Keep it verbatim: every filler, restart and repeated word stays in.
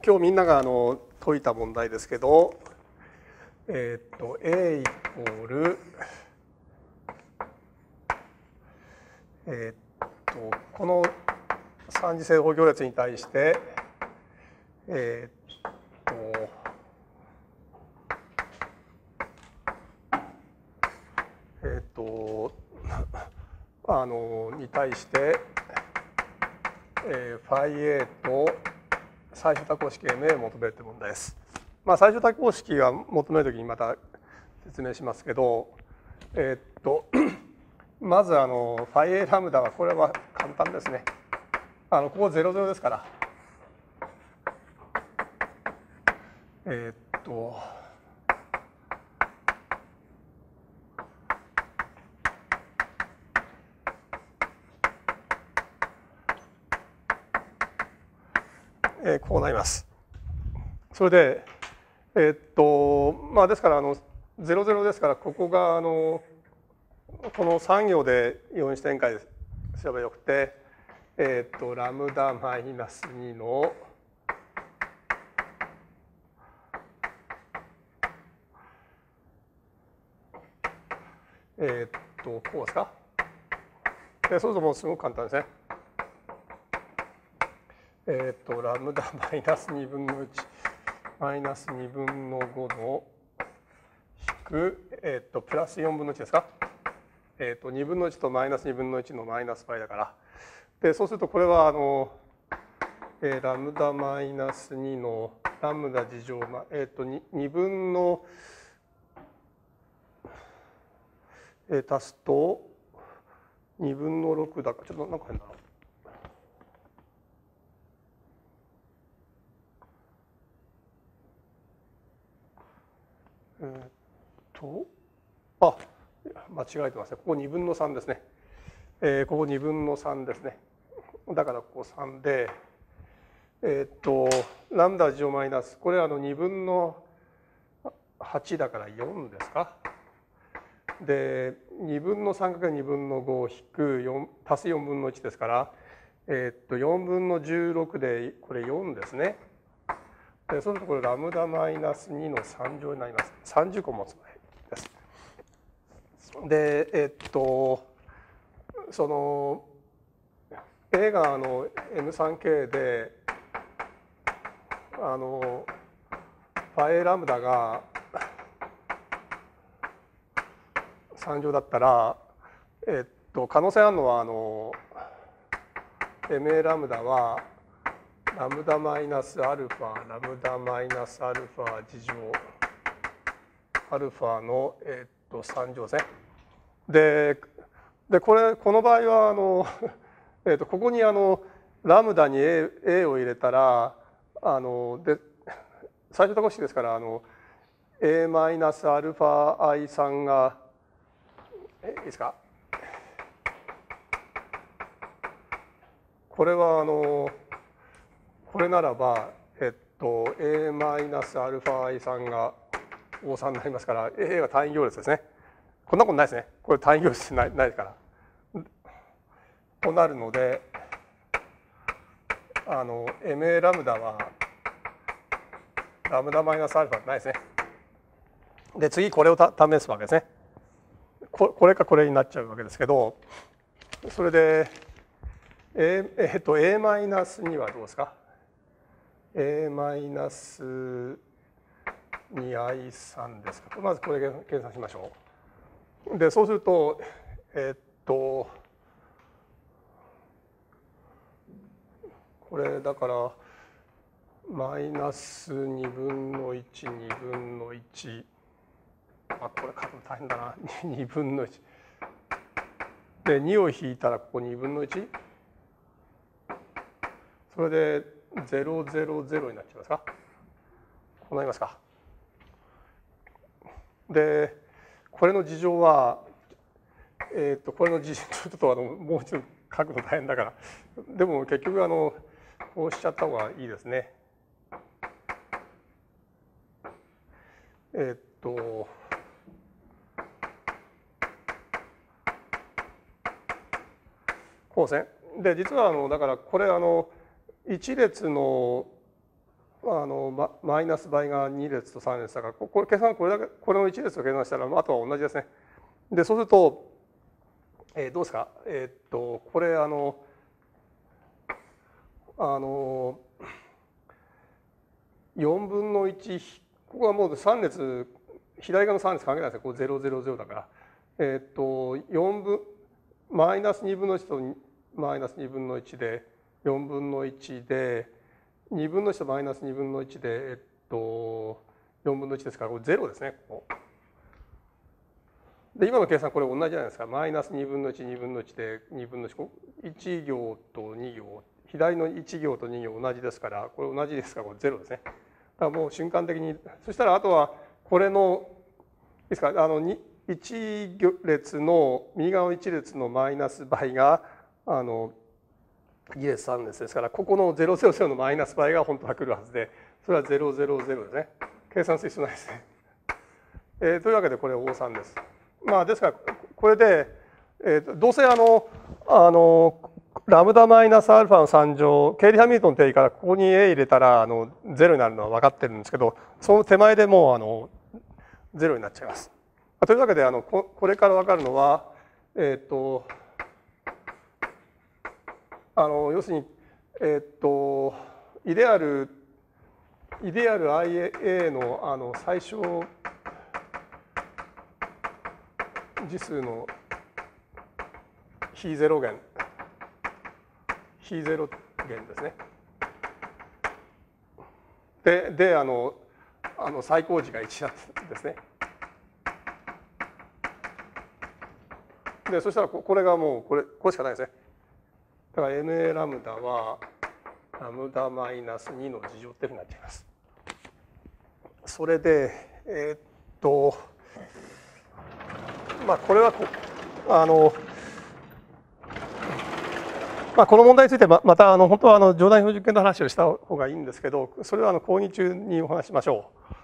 今日みんながあの解いた問題ですけど、えっと A イコールえっとこの三次正方行列に対してえっとえっとあのに対して、えー、ファイ A と最小多項式 エムエー を求めるという問題です。まあ、最小多項式は求めるときにまた説明しますけど、えー、っとまずあのファイ A ラムダはこれは簡単ですね。あのここゼロゼロですから。えー、っとえー、こうなります。それで、えー、っとまあですからあのゼロゼロですから、ここがあのこのさん行でよん子展開すればよくて、えー、っとラムダマイナスにのえー、っとこうですか。でそうするともうすごく簡単ですね。えっ、ー、とラムダマイナスにぶんのいちマイナスにぶんのごの引く、えっ、ー、とプラスよんぶんのいちですか。えっ、ー、とにぶんのいちとマイナスにぶんのいちのマイナス π だから。でそうするとこれはあの、えー、ラムダマイナスにのラムダ次乗、えっ、ー、と 2, 2分の、えー、足すとにぶんのろくだからちょっとなんか変だな。えっと、あ、間違えてますね。ここにぶんのさんですね。えー、ここにぶんのさんですね。だからここさんで、えっと、ラムダ次乗マイナス、これはあのにぶんのはちだからよんですか。で、にぶんのさんかけるにぶんのご引くよん足すよんぶんのいちですから、えっと、よんぶんのじゅうろくでこれよんですね。でそうするとこれラムダマイナスにのさん乗になります。さんじゅう個持つ場合です。で、えっと、その A があの エムさんケー で、あのファイラムダがさん乗だったら、えっと、可能性あるのはあの エムエー ラムダはラムダマイナスアルファラムダマイナスアルファ次乗アルファの、えっと、さん乗ですね。で、でこれこの場合はあの、えっと、ここにあのラムダに A, A を入れたらあので最小多項式ですからあの A マイナスアルファ i さんがえいいですか。これはあのこれならばえっと A マイナスアルファ i さんがOさんになりますから A が単位行列ですね。こんなことないですね。これ単位行列ないないから。となるのであの エムエー ラムダはラムダマイナスアルファないですね。で次これを試すわけですね。これかこれになっちゃうわけですけど、それで A、えっと A マイナスにはどうですか。A マイナスに アイさん ですか。まずこれ計算しましょう。でそうするとえっとこれだからマイナスにぶんのいちにぶんのいち、あこれ書くの大変だな。にぶんのいちでにを引いたらここにぶんのいち、それでゼロゼロゼロになっちゃいますか。こうなりますか。でこれの事情はえっとこれの事情ちょっとあのもう一度書くの大変だから、でも結局あのこうしちゃった方がいいですね。えっとこうですね。で実はあのだからこれあの一列のああのママイナス倍がに列とさん列だから、ここ計算これだけこれのいち列を計算したらあとは同じですね。でそうすると、えー、どうですか、えー、っとこれあのあのよんぶんのいち、ここはもうさん列、左側のさん列関係ないですね。こうゼロゼロゼロだから、えー、っとよんぶんマイナスにぶんのいちとマイナスにぶんのいちでよんぶんのいちでにぶんのいちとマイナスにぶんのいちで、えっと、よんぶんのいちですからこれゼロですね。ここで今の計算これ同じじゃないですか。マイナスにぶんのいち、にぶんのいちでにぶんのいち、いち行とに行、左のいち行とに行同じですから、これ同じですからこれゼロですね。だからもう瞬間的に、そしたらあとはこれのいいですか、あのいち列の右側のいち列のマイナス倍があのに列さん列ですから、ここのゼロゼロゼロのマイナス倍が本当は来るはずで、それはゼロゼロゼロですね。計算する必要ないですね。えー、というわけでこれ オーさんです。まあですからこれで、えー、どうせあのあのラムダマイナスアルファのさん乗、ケイリー・ハミルトンの定義からここに A 入れたらあのゼロになるのは分かってるんですけど、その手前でもうあのゼロになっちゃいます。というわけであの こ, これから分かるのは、えっ、ー、とあの要するに、えっ、ー、とイデアルイデアル アイエー の, あの最小次数の非ゼロ弦非ゼロ弦ですね。で、であのあの最高値がいちですね。でそしたらこれがもうこれこれしかないですね。だから エヌエー ラムダはラムダマイナスにの次乗っていうふうになっちゃいます。それでえー、っとまあこれはこあのまあこの問題についてまたあの本当はあの上段標準形の話をした方がいいんですけど、それはあの講義中にお話しましょう。